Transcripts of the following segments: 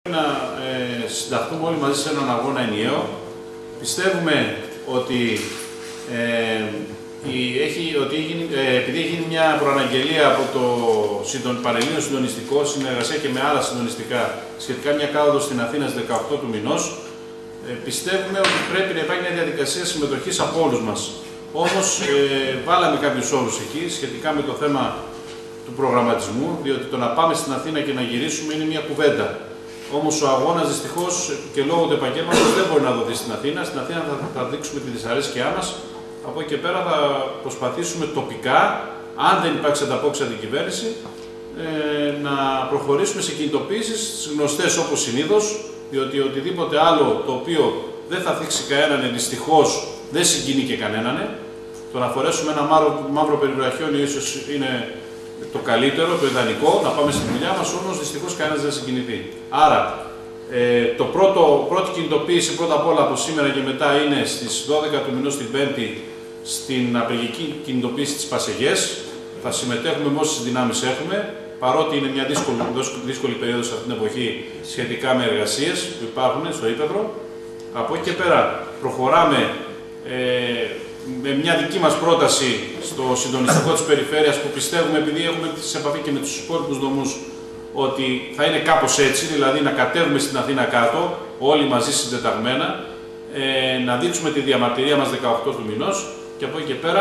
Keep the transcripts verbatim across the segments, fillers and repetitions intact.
Να ε, συνταχθούμε όλοι μαζί σε έναν αγώνα ενιαίο. Πιστεύουμε ότι, ε, η, έχει, ότι έχει, ε, επειδή έχει γίνει μια προαναγγελία από το συντον, Πανελλήνιο Συντονιστικό, συνεργασία και με άλλα συντονιστικά, σχετικά μια κάδοδο στην Αθήνα στις δεκαοκτώ του μηνός, ε, πιστεύουμε ότι πρέπει να υπάρχει μια διαδικασία συμμετοχής από όλους μας. Όμως, ε, βάλαμε κάποιους όρους εκεί σχετικά με το θέμα του προγραμματισμού, διότι το να πάμε στην Αθήνα και να γυρίσουμε είναι μια κουβέντα. Όμως ο αγώνας δυστυχώς και λόγω του επαγγέλματος δεν μπορεί να δοθεί στην Αθήνα. Στην Αθήνα θα, θα δείξουμε τη δυσαρέσκειά μας. Από εκεί και πέρα θα προσπαθήσουμε τοπικά, αν δεν υπάρξει ανταπόκριση από την κυβέρνηση, ε, να προχωρήσουμε σε κινητοποίησεις γνωστές όπως συνήθως, διότι οτιδήποτε άλλο το οποίο δεν θα θίξει κανέναν, δυστυχώς δεν συγκινεί και κανέναν. Το να φορέσουμε ένα μαύρο, μαύρο περιβραχιόνιο ίσως είναι το καλύτερο, το ιδανικό, να πάμε στη δουλειά μας, όμως δυστυχώς κανένας δεν συγκινηθεί. Άρα, ε, το πρώτο, πρώτη κινητοποίηση πρώτα απ' όλα από σήμερα και μετά είναι στις δώδεκα του μηνός την Πέμπτη στην απεργική κινητοποίηση της Πασεγές. Θα συμμετέχουμε με όσες δυνάμεις έχουμε, παρότι είναι μια δύσκολη, δύσκολη περίοδος αυτή την εποχή σχετικά με εργασίες που υπάρχουν στο ύπεδρο. Από εκεί και πέρα προχωράμε ε, με μια δική μας πρόταση στο συντονιστικό της περιφέρειας που πιστεύουμε, επειδή έχουμε σε επαφή και με τους υπόλοιπους δομούς, ότι θα είναι κάπως έτσι, δηλαδή να κατέβουμε στην Αθήνα κάτω, όλοι μαζί συντεταγμένα, ε, να δείξουμε τη διαμαρτυρία μας δεκαοκτώ του μηνός και από εκεί και πέρα,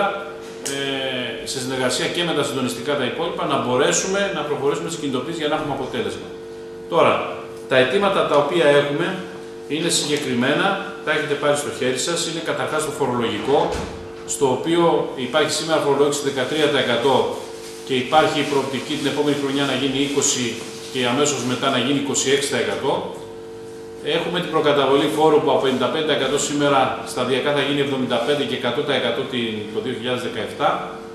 ε, σε συνεργασία και με τα συντονιστικά τα υπόλοιπα, να μπορέσουμε να προχωρήσουμε στις κινητοποίησεις για να έχουμε αποτέλεσμα. Τώρα, τα αιτήματα τα οποία έχουμε είναι συγκεκριμένα, τα έχετε πάρει στο χέρι σας, είναι καταρχάς το φορολογικό, στο οποίο υπάρχει σήμερα φορολόγηση δεκατρία τοις εκατό και υπάρχει η προοπτική την επόμενη χρονιά να γίνει είκοσι τοις εκατό και αμέσως μετά να γίνει είκοσι έξι τοις εκατό. Έχουμε την προκαταβολή φόρου που από πενήντα πέντε τοις εκατό σήμερα σταδιακά θα γίνει εβδομήντα πέντε τοις εκατό και εκατό τοις εκατό το δύο χιλιάδες δεκαεπτά.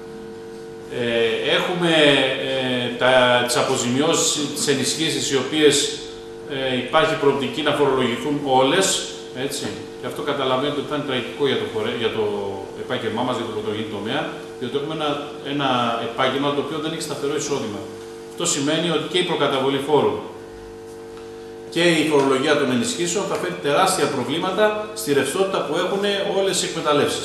Ε, έχουμε ε, τα, τις αποζημιώσεις, τις ενισχύσεις, οι οποίες ε, υπάρχει προοπτική να φορολογηθούν όλες. Έτσι. Και αυτό καταλαβαίνετε ότι θα είναι τραγικό για το, χωρέ, για το επάγγελμά μας, για το πρωτογενή τομέα, διότι έχουμε ένα, ένα επάγγελμα το οποίο δεν έχει σταθερό εισόδημα. Αυτό σημαίνει ότι και η προκαταβολή φόρου και η φορολογία των ενισχύσεων θα φέρει τεράστια προβλήματα στη ρευστότητα που έχουν όλες οι εκμεταλλεύσεις.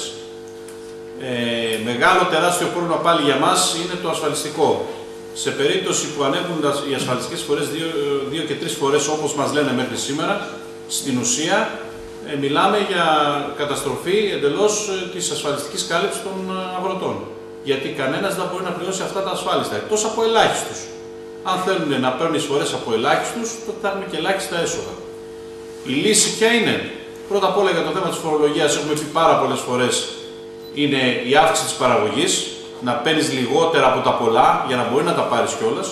Ε, μεγάλο τεράστιο πρόβλημα πάλι για μας είναι το ασφαλιστικό. Σε περίπτωση που ανέβουν οι ασφαλιστικές φορές δύο, δύο και τρεις φορές όπως μας λένε μέχρι σήμερα, στην ουσία ε, μιλάμε για καταστροφή εντελώς ε, της ασφαλιστικής κάλυψης των ε, αγροτών. Γιατί κανένας δεν μπορεί να πληρώσει αυτά τα ασφάλιστα, εκτός από ελάχιστους. Αν θέλουν να παίρνουν εισφορές από ελάχιστους, τότε θα έχουν και ελάχιστα έσοδα. Η λύση ποια είναι? Πρώτα απ' όλα για το θέμα της φορολογίας, έχουμε πει πάρα πολλές φορές, είναι η αύξηση της παραγωγής, να παίρνεις λιγότερα από τα πολλά για να μπορεί να τα πάρεις κιόλας.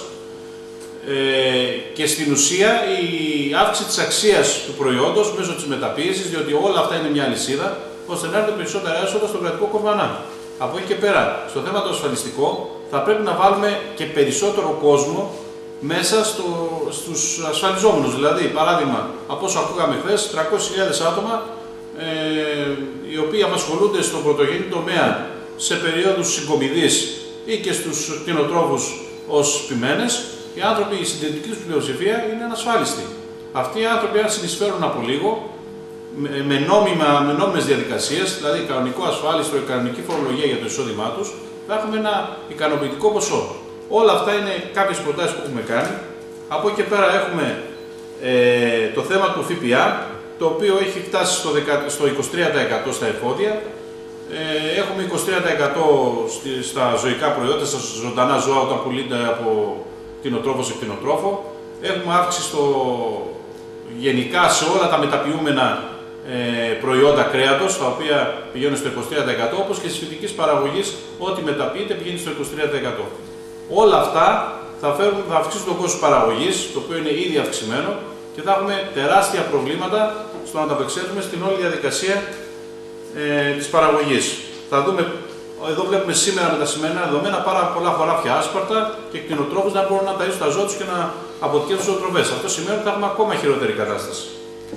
Ε, και στην ουσία η αύξηση της αξίας του προϊόντος μέσω της μεταποίησης, διότι όλα αυτά είναι μια αλυσίδα, ώστε να έρθουν περισσότερα έσοδα στον κρατικό κορβανά. Από εκεί και πέρα, στο θέμα το ασφαλιστικό, θα πρέπει να βάλουμε και περισσότερο κόσμο μέσα στο, στους ασφαλιζόμενους. Δηλαδή, παράδειγμα, από όσο ακούγαμε χθες, τριακόσιες χιλιάδες άτομα ε, οι οποίοι απασχολούνται στον πρωτογενή τομέα σε περίοδους συγκομιδής ή και στους κτηνοτρόφους ως ποιμένες. Οι άνθρωποι, η συντηρητική τους πλειοψηφία είναι ανασφάλιστοι. Αυτοί οι άνθρωποι, αν συνεισφέρουν από λίγο, με, νόμιμα, με νόμιμες διαδικασίες, δηλαδή κανονικό ασφάλιστο, η κανονική φορολογία για το εισόδημά τους, θα έχουμε ένα ικανοποιητικό ποσό. Όλα αυτά είναι κάποιες προτάσεις που έχουμε κάνει. Από εκεί και πέρα έχουμε ε, το θέμα του ΦΠΑ, το οποίο έχει φτάσει στο, στο είκοσι τρία τοις εκατό στα εφόδια. Ε, έχουμε είκοσι τρία τοις εκατό στα ζωικά προϊόντα, στα ζωντανά ζώα όταν πουλούνται από κτηνοτρόφο σε κτηνοτρόφο. Έχουμε αύξηση στο, γενικά σε όλα τα μεταποιούμενα ε, προϊόντα κρέατος, τα οποία πηγαίνουν στο είκοσι τρία τοις εκατό, όπως και της φυτικής παραγωγής, ό,τι μεταποιείται πηγαίνει στο είκοσι τρία τοις εκατό. Όλα αυτά θα, φέρουν, θα αυξήσουν το κόστος παραγωγής, το οποίο είναι ήδη αυξημένο, και θα έχουμε τεράστια προβλήματα στο να ανταπεξέλθουμε στην όλη διαδικασία ε, της παραγωγής. Θα δούμε, εδώ βλέπουμε σήμερα με τα σημερινά δεδομένα πάρα πολλά χωράφια άσπαρτα και κτηνοτρόφους να μπορούν να ταΐσουν τα ζώα τους και να αποτυχαίνουν τις ζωοτροφές. Αυτό σημαίνει ότι θα έχουμε ακόμα χειρότερη κατάσταση.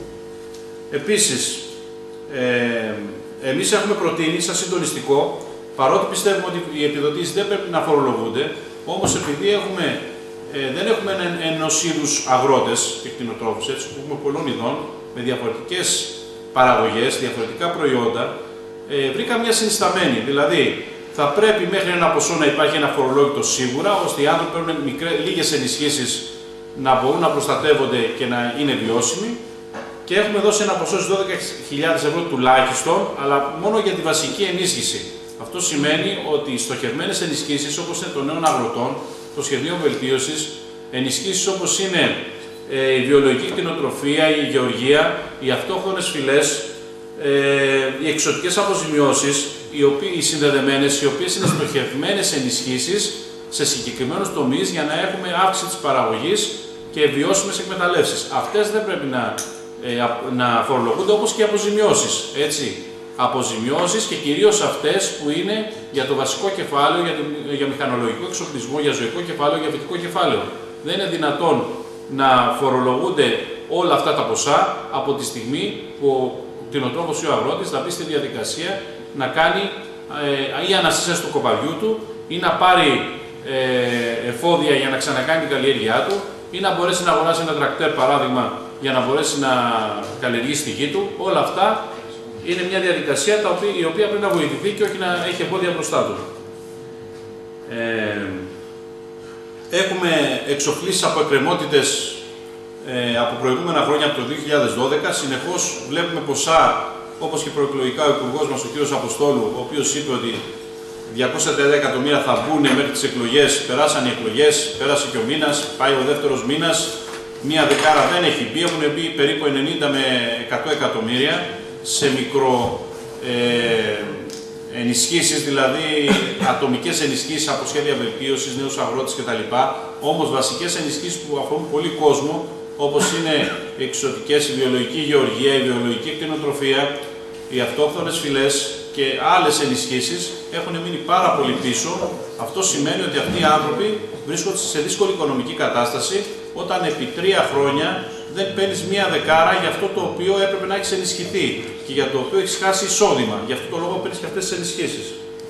Επίσης, ε, εμείς έχουμε προτείνει σαν συντονιστικό, παρότι πιστεύουμε ότι οι επιδοτήσεις δεν πρέπει να φορολογούνται, όμως επειδή έχουμε ε, δεν έχουμε ενός είδους αγρότες και κτηνοτρόφους, έτσι, που έχουμε πολλών ειδών, με διαφορετικές παραγωγές, διαφορετικά προϊόντα. Ε, βρήκα μια συνισταμένη, δηλαδή θα πρέπει μέχρι ένα ποσό να υπάρχει ένα φορολόγητο σίγουρα, ώστε οι άνθρωποι παίρνουν λίγες ενισχύσεις να μπορούν να προστατεύονται και να είναι βιώσιμοι. Και έχουμε δώσει ένα ποσό στις δώδεκα χιλιάδες ευρώ τουλάχιστον, αλλά μόνο για τη βασική ενίσχυση. Αυτό σημαίνει ότι οι στοχευμένες ενισχύσεις, όπως είναι των νέων αγροτών, των σχεδίων βελτίωσης, ενισχύσεις όπως είναι ε, η βιολογική κτηνοτροφία, η γεωργία, οι αυτόχθονες φυλές, ε, οι εξωτικές αποζημιώσεις, οι, οποίοι, οι συνδεδεμένες, οι οποίες είναι στοχευμένες ενισχύσεις σε συγκεκριμένους τομείς για να έχουμε αύξηση της παραγωγής και βιώσιμες εκμεταλλεύσεις. Αυτές δεν πρέπει να, ε, να φορολογούνται, όπως και οι αποζημιώσεις. Έτσι. Αποζημιώσεις και κυρίως αυτές που είναι για το βασικό κεφάλαιο, για, το, για μηχανολογικό εξοπλισμό, για ζωικό κεφάλαιο, για φυτικό κεφάλαιο. Δεν είναι δυνατόν να φορολογούνται όλα αυτά τα ποσά από τη στιγμή που ο κτηνοτρόφος ή ο αγρότης θα μπει στη διαδικασία να κάνει ε, ή ανασύσταση του κοπαδιού του, ή να πάρει ε, εφόδια για να ξανακάνει την καλλιέργειά του, ή να μπορέσει να αγοράσει ένα τρακτέρ, παράδειγμα, για να μπορέσει να καλλιεργήσει τη γη του. Όλα αυτά είναι μια διαδικασία τα οποία, η οποία πρέπει να βοηθηθεί και όχι να έχει εμπόδια μπροστά του. Ε, έχουμε εξοφλήσεις από εκκρεμότητες ε, από προηγούμενα χρόνια, από το δύο χιλιάδες δώδεκα. Συνεχώς βλέπουμε ποσά, όπως και προεκλογικά ο Υπουργός μας, ο κ. Αποστόλου, ο οποίος είπε ότι διακόσια τριάντα εκατομμύρια θα μπουν μέχρι τις εκλογές. Περάσαν οι εκλογές, πέρασε και ο μήνας, πάει ο δεύτερος μήνας. Μία δεκάρα δεν έχει μπει, έχουν μπει περίπου ενενήντα με εκατό εκατομμύρια σε μικρο ε, ενισχύσεις, δηλαδή ατομικές ενισχύσεις από σχέδια βελτίωσης, νέους αγρότες κτλ. Όμως βασικές ενισχύσεις που αφορούν πολύ κόσμο, όπως είναι οι εξωτικές, η βιολογική γεωργία, η βιολογική κτηνοτροφία, οι αυτόχθονες φυλές και άλλες ενισχύσεις, έχουν μείνει πάρα πολύ πίσω. Αυτό σημαίνει ότι αυτοί οι άνθρωποι βρίσκονται σε δύσκολη οικονομική κατάσταση, όταν επί τρία χρόνια δεν παίρνεις μία δεκάρα για αυτό το οποίο έπρεπε να έχεις ενισχυθεί και για το οποίο έχεις χάσει εισόδημα. Γι' αυτό το λόγο παίρνεις και αυτές τις ενισχύσεις.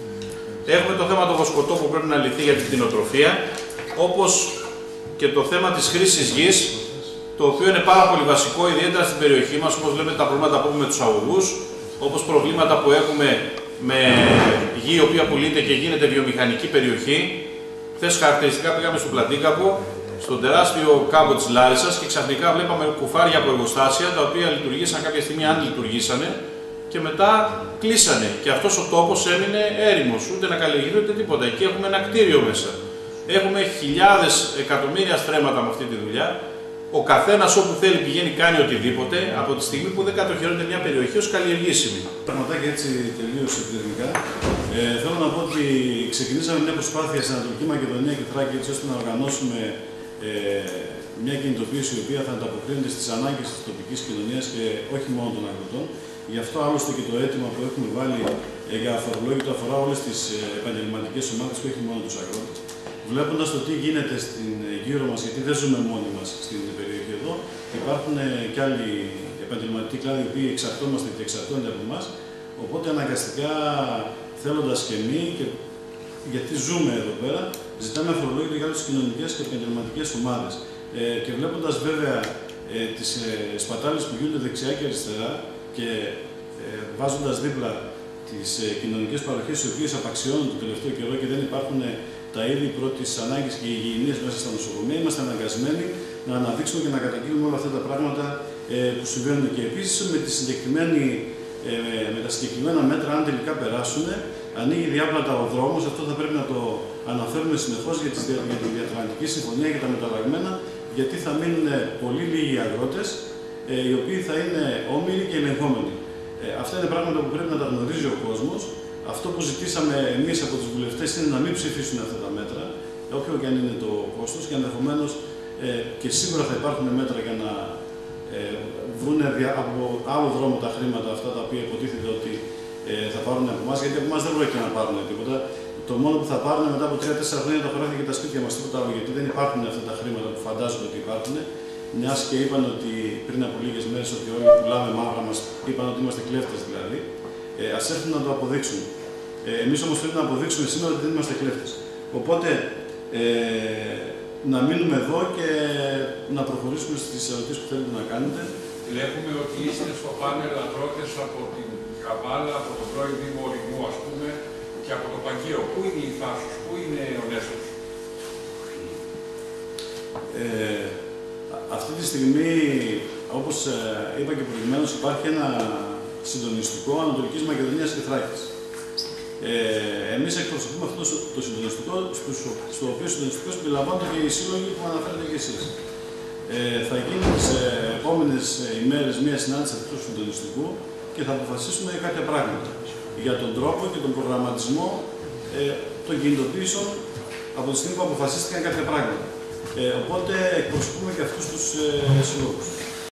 Έχουμε το θέμα του βοσκοτό που πρέπει να λυθεί για την κτηνοτροφία, όπως και το θέμα της χρήσης γης, το οποίο είναι πάρα πολύ βασικό, ιδιαίτερα στην περιοχή μας, όπως λέμε τα προβλήματα που έχουμε με τους αγωγούς, όπως προβλήματα που έχουμε με γη η οποία πουλείται και γίνεται βιομηχανική περιοχή. Χθες χαρακτηριστικά πήγαμε στο Πλατήκαπο, στον τεράστιο κάμπο της Λάρισσας, και ξαφνικά βλέπαμε κουφάρια από εργοστάσια τα οποία λειτουργήσαν κάποια στιγμή, αν λειτουργήσανε, και μετά κλείσανε. Και αυτός ο τόπος έμεινε έρημος, ούτε να καλλιεργηθεί ούτε τίποτα. Εκεί έχουμε ένα κτίριο μέσα. Έχουμε χιλιάδες εκατομμύρια στρέμματα με αυτή τη δουλειά. Ο καθένας όπου θέλει πηγαίνει, κάνει οτιδήποτε, από τη στιγμή που δεν κατοχυρώνεται μια περιοχή ως καλλιεργήσιμη. Πραγματάκια έτσι τελείως επιθετικά. Ε, θέλω να πω ότι ξεκινήσαμε μια προσπάθεια στην Ανατολική Μακεδονία και Θράκη, έτσι ώστε να οργανώσουμε ε, μια κινητοποίηση η οποία θα ανταποκρίνεται στις ανάγκες της τοπικής κοινωνίας και όχι μόνο των αγροτών. Γι' αυτό άλλωστε και το αίτημα που έχουμε βάλει ε, για αφορολόγητο αφορά όλες τις ε, επαγγελματικές ομάδες και όχι μόνο τους αγρότες. Βλέποντας το τι γίνεται στην γύρω μας, γιατί δεν ζούμε μόνοι μας στην περιοχή εδώ, υπάρχουν και άλλοι επαγγελματικοί κλάδοι οι οποίοι εξαρτώμαστε και εξαρτώνται από εμάς. Οπότε αναγκαστικά, θέλοντας και εμείς, και γιατί ζούμε εδώ πέρα, ζητάμε αφορολόγητο για όλες τις κοινωνικές και επαγγελματικές ομάδες. Ε, και βλέποντας βέβαια ε, τις ε, σπατάλες που γίνονται δεξιά και αριστερά και ε, βάζοντας δίπλα τις ε, κοινωνικές παροχές οι οποίες απαξιώνουν το τελευταίο καιρό και δεν υπάρχουν ε, τα είδη πρώτης ανάγκης και υγιεινής μέσα στα νοσοκομεία, είμαστε αναγκασμένοι να αναδείξουμε και να καταγγείλουμε όλα αυτά τα πράγματα ε, που συμβαίνουν. Και επίσης με, τη συγκεκριμένη, ε, με τα συγκεκριμένα μέτρα, αν τελικά περάσουν, ανοίγει διάπλατα ο δρόμος. Αυτό θα πρέπει να το αναφέρουμε συνεχώς για, τις, για τη Διατλαντική Συμφωνία και τα μεταλλαγμένα, γιατί θα μείνουν πολύ λίγοι αγρότες, ε, οι οποίοι θα είναι όμιλοι και ελεγχόμενοι. Ε, αυτά είναι πράγματα που πρέπει να τα γνωρίζει ο κόσμος. Αυτό που ζητήσαμε εμείς από τους βουλευτές είναι να μην ψηφίσουν αυτά τα μέτρα, όποιο και αν είναι το κόστος, και ενδεχομένως ε, και σίγουρα θα υπάρχουν μέτρα για να ε, βρουν από άλλο δρόμο τα χρήματα αυτά τα οποία υποτίθεται ότι ε, θα πάρουν από εμάς, γιατί από εμάς δεν πρόκειται να πάρουν τίποτα. Το μόνο που θα πάρουν μετά από τρία τέσσερα χρόνια τα χωράφια και τα σπίτια μας, τίποτα άλλο, γιατί δεν υπάρχουν αυτά τα χρήματα που φαντάζονται ότι υπάρχουν. Μιας και είπαν ότι πριν από λίγες μέρες ότι όλοι πουλάμε μαύρα, μας είπαν ότι είμαστε κλέφτες δηλαδή. Ε, ας έρθουν να το αποδείξουν. Ε, εμείς όμως πρέπει να αποδείξουμε σήμερα ότι δεν είμαστε κλέφτες. Οπότε, ε, να μείνουμε εδώ και να προχωρήσουμε στις ερωτήσεις που θέλετε να κάνετε. Βλέπουμε ότι είστε στο πάνελ αγρότες από την Καβάλα, από τον πρώην Δήμο Ορεινού, ας πούμε, και από το Παγκαίο. Πού είναι η Θάσος, πού είναι ο Νέσος? Ε, αυτή τη στιγμή, όπως είπα και προηγουμένως, υπάρχει ένα συντονιστικό Ανατολικής Μακεδονίας και Θράκης. Ε, εμείς εκπροσωπούμε αυτό το συντονιστικό, στο οποίο συντονιστικό συμπεριλαμβάνονται και οι σύλλογοι που αναφέρετε και εσείς. Ε, θα γίνει τις επόμενες ημέρες μία συνάντηση αυτού του συντονιστικού και θα αποφασίσουμε κάποια πράγματα για τον τρόπο και τον προγραμματισμό ε, των κινητοποιήσεων από τη στιγμή που αποφασίστηκαν κάποια πράγματα. Ε, οπότε εκπροσωπούμε και αυτούς τους ε, συλλόγους.